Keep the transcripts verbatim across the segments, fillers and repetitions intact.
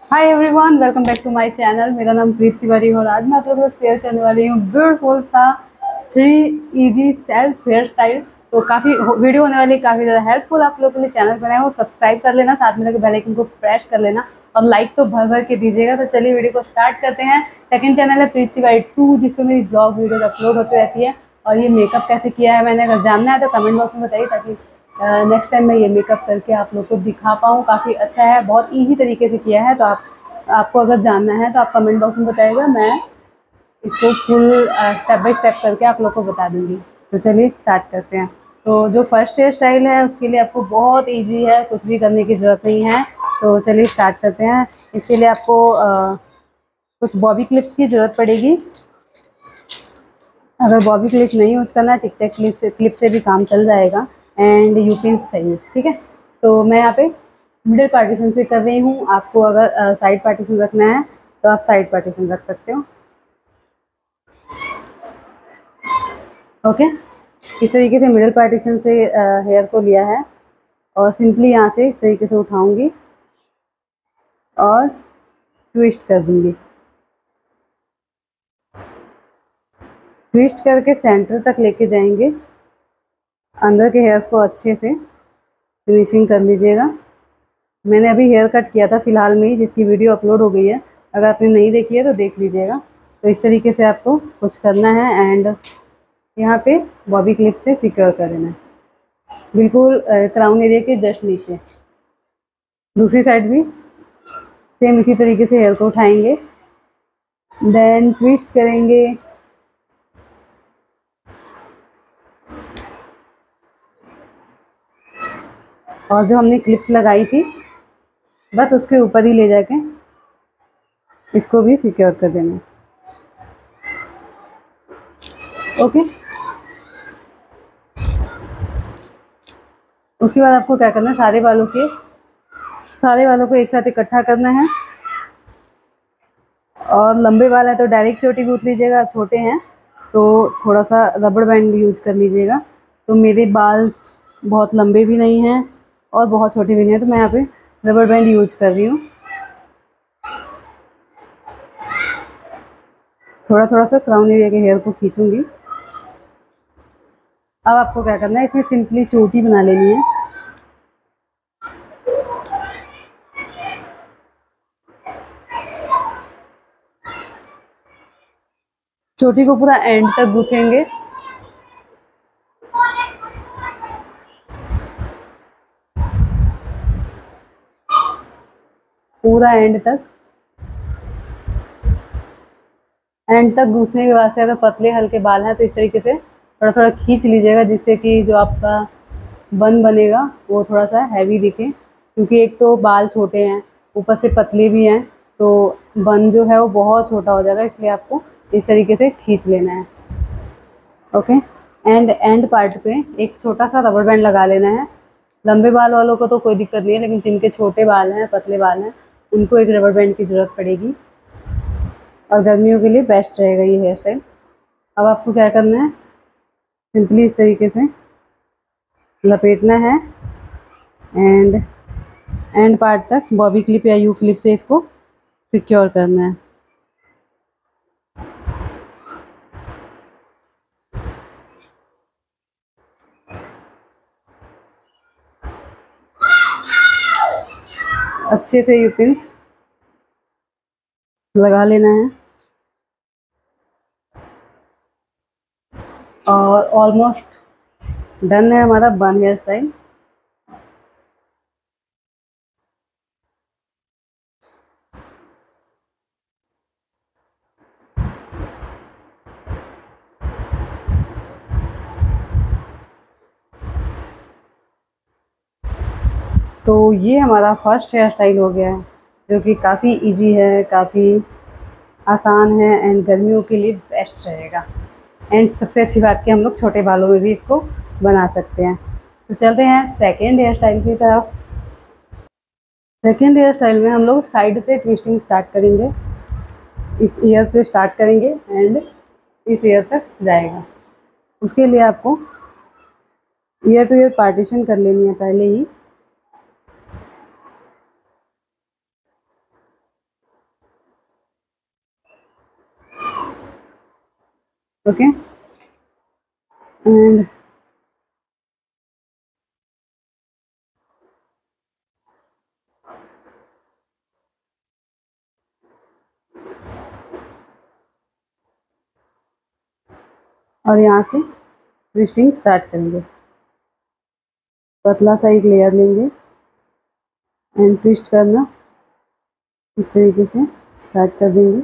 Hi everyone, welcome back to my channel. मेरा नाम प्रीत तिवारी और आज मैं आप लोगों को शेयर करने वाली हूँ ब्यूटीफुल सा three easy self hair style. तो काफ़ी वीडियो होने वाली है, काफ़ी ज़्यादा हेल्पफुल आप लोगों के लिए। चैनल बनाए हो सब्सक्राइब कर लेना, साथ में लगे बेल आइकन को प्रेस कर लेना और लाइक तो भर भर के दीजिएगा। तो चलिए वीडियो को स्टार्ट करते हैं। सेकंड चैनल है प्रीत तिवारी टू, जिसपे मेरी ब्लॉग वीडियोज अपलोड होती रहती है। और ये मेकअप कैसे किया है मैंने, अगर जानना है तो कमेंट बॉक्स में बताइए, ताकि नेक्स्ट टाइम मैं ये मेकअप करके आप लोग को दिखा पाऊँ। काफ़ी अच्छा है, बहुत ईजी तरीके से किया है। तो आप आपको अगर जानना है तो आप कमेंट बॉक्स में बताइएगा, मैं इसको फुल स्टेप बाय स्टेप करके आप लोग को बता दूंगी। तो चलिए स्टार्ट करते हैं। तो जो फर्स्ट हेयर स्टाइल है उसके लिए आपको बहुत इजी है, कुछ भी करने की ज़रूरत नहीं है। तो चलिए स्टार्ट करते हैं। इसके लिए आपको आ, कुछ बॉबी क्लिप्स की ज़रूरत पड़ेगी। अगर बॉबी क्लिप नहीं यूज करना, टिक टैक क्लिप से क्लिप से भी काम चल जाएगा। एंड यू पिन्स चाहिए, ठीक है। तो मैं यहाँ पे मिडिल पार्टीशन से कर रही हूँ। आपको अगर साइड पार्टीशन रखना है तो आप साइड पार्टीशन रख सकते हो। ओके, इस तरीके से मिडिल पार्टीशन से हेयर को लिया है और सिंपली यहाँ से इस तरीके से उठाऊंगी और ट्विस्ट कर दूंगी। ट्विस्ट करके सेंटर तक लेके जाएंगे। अंदर के हेयर्स को अच्छे से फिनिशिंग कर लीजिएगा। मैंने अभी हेयर कट किया था फिलहाल में ही, जिसकी वीडियो अपलोड हो गई है। अगर आपने नहीं देखी है तो देख लीजिएगा। तो इस तरीके से आपको कुछ करना है एंड यहाँ पे बॉबी क्लिप से सिक्योर कर देना है, बिल्कुल क्राउन एरिया के जस्ट नीचे। दूसरी साइड भी सेम इसी तरीके से हेयर को उठाएंगे, देन ट्विस्ट करेंगे। और जो हमने क्लिप्स लगाई थी बस उसके ऊपर ही ले जाके इसको भी सिक्योर कर देना। ओके, उसके बाद आपको क्या करना है, सारे बालों के सारे बालों को एक साथ इकट्ठा करना है। और लंबे बाल है तो डायरेक्ट चोटी गूंथ लीजिएगा, छोटे हैं तो थोड़ा सा रबड़ बैंड यूज कर लीजिएगा। तो मेरे बाल बहुत लंबे भी नहीं हैं और बहुत छोटे भी नहीं हैं, तो मैं यहाँ पे रबड़ बैंड यूज कर रही हूँ। थोड़ा थोड़ा सा क्राउन एरिया के हेयर को खींचूंगी। अब आपको क्या करना है, इसमें सिंपली चोटी बना लेनी है। चोटी को पूरा एंड तक गूंथेंगे। पूरा एंड तक एंड तक गूंथने के बाद से अगर पतले हल्के बाल हैं तो इस तरीके से थोड़ा थोड़ा खींच लीजिएगा, जिससे कि जो आपका बन बनेगा वो थोड़ा सा हैवी दिखे। क्योंकि एक तो बाल छोटे हैं, ऊपर से पतले भी हैं, तो बन जो है वो बहुत छोटा हो जाएगा। इसलिए आपको इस तरीके से खींच लेना है। ओके, एंड एंड पार्ट पे एक छोटा सा रबर बैंड लगा लेना है। लंबे बाल वालों को तो कोई दिक्कत नहीं है, लेकिन जिनके छोटे बाल हैं, पतले बाल हैं, उनको एक रबर बैंड की ज़रूरत पड़ेगी। और गर्मियों के लिए बेस्ट रहेगा ये हेयर स्टाइल। अब आपको क्या करना है, सिंपली इस तरीके से लपेटना है एंड एंड पार्ट तक बॉबी क्लिप या यू क्लिप से इसको सिक्योर करना है। अच्छे से यू पिन्स लगा लेना है और ऑलमोस्ट डन है हमारा बन हेयर स्टाइल। तो ये हमारा फर्स्ट हेयर स्टाइल हो गया है, जो कि काफ़ी इजी है, काफ़ी आसान है एंड गर्मियों के लिए बेस्ट रहेगा। एंड सबसे अच्छी बात कि हम लोग छोटे बालों में भी इसको बना सकते हैं। तो चलते हैं सेकेंड हेयर स्टाइल की तरफ। सेकेंड हेयर स्टाइल में हम लोग साइड से ट्विस्टिंग स्टार्ट करेंगे। इस ईयर से स्टार्ट करेंगे एंड इस ईयर तक जाएगा। उसके लिए आपको ईयर टू ईयर पार्टीशन कर लेनी है पहले ही। ओके एंड और यहाँ से ट्विस्टिंग स्टार्ट करेंगे। पतला सा एक लेयर लेंगे एंड ट्विस्ट करना इस तरीके से स्टार्ट कर देंगे।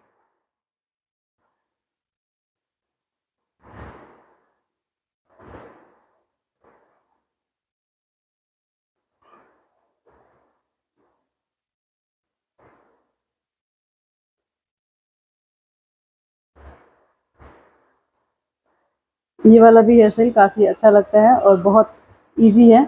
ये वाला भी हेयर स्टाइल काफ़ी अच्छा लगता है और बहुत इजी है।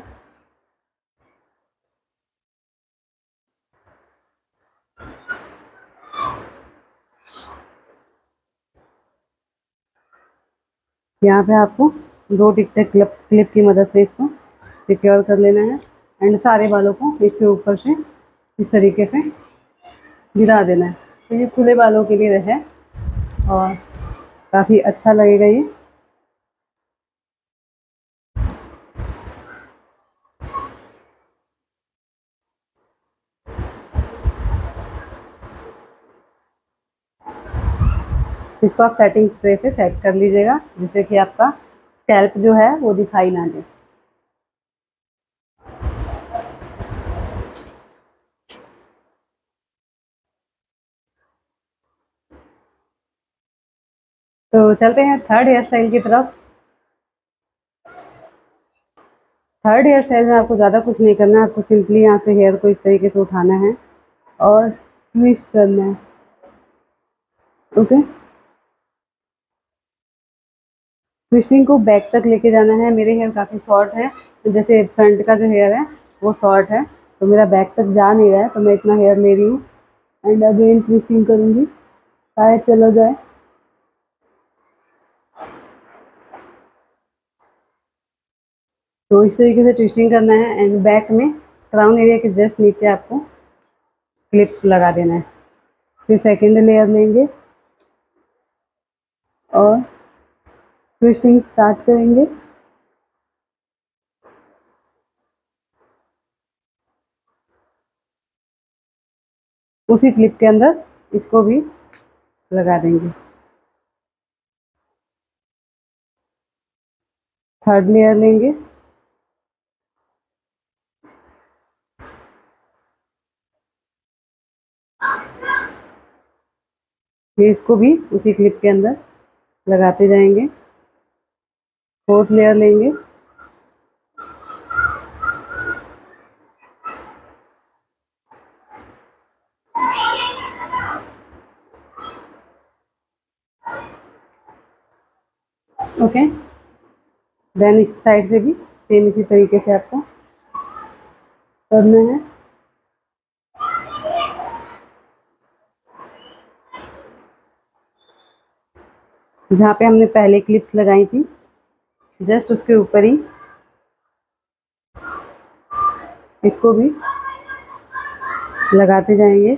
यहाँ पे आपको दो टिक टैक क्लिप क्लिप की मदद से इसको सिक्योर कर लेना है एंड सारे बालों को इसके ऊपर से इस तरीके से गिरा देना है। तो ये खुले बालों के लिए है और काफ़ी अच्छा लगेगा ये। इसको आप सेटिंग स्प्रे से सेट कर लीजिएगा जिससे कि आपका स्कैल्प जो है वो दिखाई ना दे। तो चलते हैं थर्ड हेयर स्टाइल की तरफ। थर्ड हेयर स्टाइल में आपको ज़्यादा कुछ नहीं करना है, आपको सिंपली यहाँ से हेयर को इस तरीके से उठाना है और ट्विस्ट करना है। ओके, ट्विस्टिंग को बैक तक लेके जाना है। मेरे हेयर काफ़ी शॉर्ट है, तो जैसे फ्रंट का जो हेयर है वो शॉर्ट है तो मेरा बैक तक जा नहीं रहा है, तो मैं इतना हेयर ले रही हूँ एंड अगेन ट्विस्टिंग करूँगी, शायद चला जाए। तो इस तरीके से ट्विस्टिंग करना है एंड बैक में क्राउन एरिया के जस्ट नीचे आपको क्लिप लगा देना है। फिर सेकेंड लेयर लेंगे और ट्विस्टिंग स्टार्ट करेंगे। उसी क्लिप के अंदर इसको भी लगा देंगे। थर्ड लेयर लेंगे, फिर इसको भी उसी क्लिप के अंदर लगाते जाएंगे। फोर्थ लेयर लेंगे, ओके देन इस साइड से भी सेम इसी तरीके से आपको करना है। जहाँ पे हमने पहले क्लिप्स लगाई थी जस्ट उसके ऊपर ही इसको भी लगाते जाएंगे।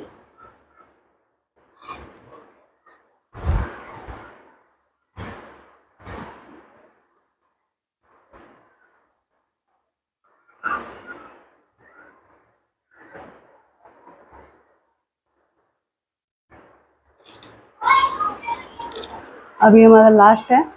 अभी हमारा लास्ट है,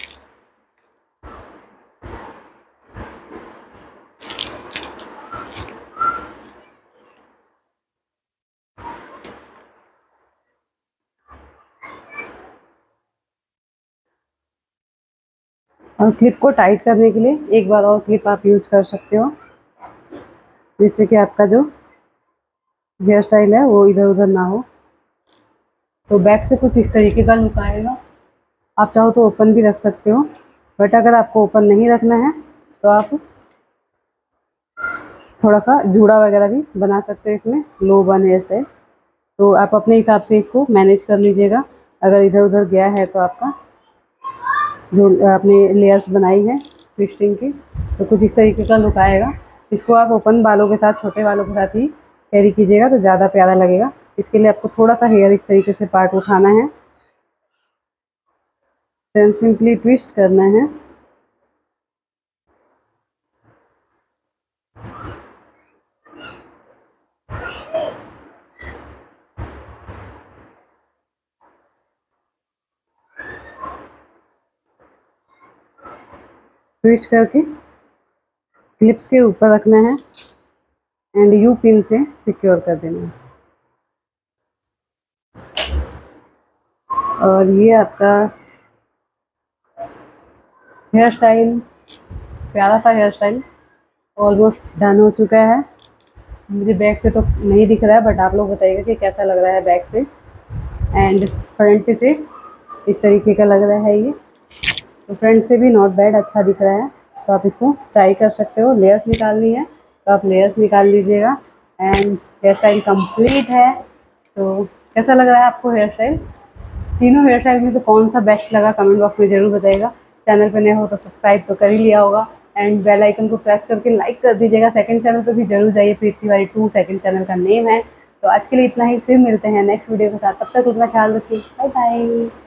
और क्लिप को टाइट करने के लिए एक बार और क्लिप आप यूज कर सकते हो जिससे कि आपका जो हेयर स्टाइल है वो इधर उधर ना हो। तो बैक से कुछ इस तरीके का लुक आएगा। आप चाहो तो ओपन भी रख सकते हो, बट अगर आपको ओपन नहीं रखना है तो आप थोड़ा सा जूड़ा वगैरह भी बना सकते हो इसमें, लो बन हेयर स्टाइल। तो आप अपने हिसाब से इसको मैनेज कर लीजिएगा। अगर इधर उधर गया है तो आपका जो आपने लेयर्स बनाई है ट्विस्टिंग की तो कुछ इस तरीके का लुक आएगा। इसको आप ओपन बालों के साथ, छोटे बालों के साथ ही कैरी कीजिएगा तो ज़्यादा प्यारा लगेगा। इसके लिए आपको थोड़ा सा हेयर इस तरीके से पार्ट उठाना है, देन सिंपली ट्विस्ट करना है। ट्विस्ट करके क्लिप्स के ऊपर रखना है एंड यू पिन से सिक्योर कर देना है। और ये आपका हेयर स्टाइल, प्यारा सा हेयर स्टाइल ऑलमोस्ट डन हो चुका है। मुझे बैक से तो नहीं दिख रहा है, बट आप लोग बताइएगा कि कैसा लग रहा है बैक से। एंड फ्रंट से इस तरीके का लग रहा है ये, तो फ्रंट से भी नॉट बैड, अच्छा दिख रहा है। तो आप इसको ट्राई कर सकते हो। लेयर्स निकालनी है तो आप लेयर्स निकाल लीजिएगा। एंड हेयर स्टाइल कंप्लीट है। तो कैसा लग रहा है आपको हेयर स्टाइल? तीनों हेयर स्टाइल में से कौन सा बेस्ट लगा कमेंट बॉक्स में ज़रूर बताइएगा। चैनल पर नए हो तो सब्सक्राइब तो कर ही लिया होगा एंड बेल आइकन को प्रेस करके लाइक कर दीजिएगा। सेकंड चैनल पर भी जरूर जाइए, Preeti Tiwari two second channel का नेम है। तो आज के लिए इतना ही, फिर मिलते हैं नेक्स्ट वीडियो के साथ। तब तक अपना ख्याल रखिए, बाय बाय।